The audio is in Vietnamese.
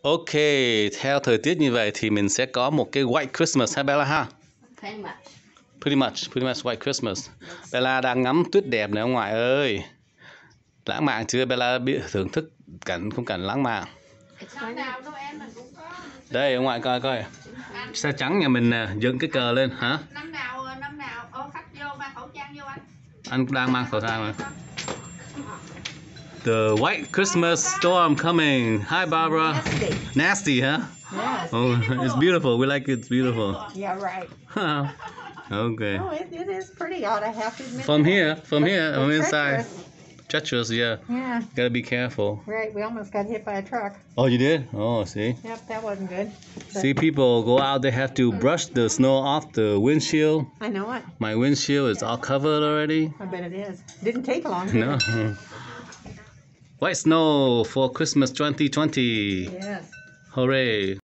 Ok, theo thời tiết như vậy thì mình sẽ có một cái White Christmas ha Bella ha? Pretty much White Christmas. Bella đang ngắm tuyết đẹp này ông ngoại ơi. Lãng mạn chưa? Bella biết thưởng thức khung cảnh lãng mạn. Đây ông ngoại coi coi. Xe trắng nhà mình nè, dựng cái cờ lên hả? Năm nào khách vô mang khẩu trang vô anh. Anh đang mang khẩu trang mà. The white Christmas storm coming. Hi Barbara. Nasty, huh? Yes. Oh, it's beautiful. We like it. It's beautiful. Yeah, right. Okay. Oh, it is pretty odd, I have to admit. From that. here, But I'm inside. treacherous. Treacherous, yeah. Yeah. Gotta be careful. Right, we almost got hit by a truck. Oh, you did? Oh, see? Yep, that wasn't good. But See, people go out, they have to brush the snow off the windshield. I know it. My windshield is all covered already. I bet it is. Didn't take long. did No. it? White snow for Christmas 2020. Yes. Hooray.